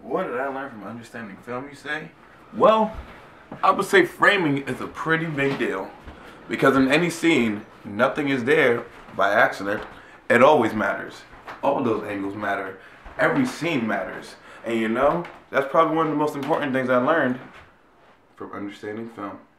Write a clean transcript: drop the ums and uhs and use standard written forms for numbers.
What did I learn from understanding film, you say? Well, I would say framing is a pretty big deal. Because in any scene, nothing is there by accident. It always matters. All those angles matter. Every scene matters. And you know, that's probably one of the most important things I learned from understanding film.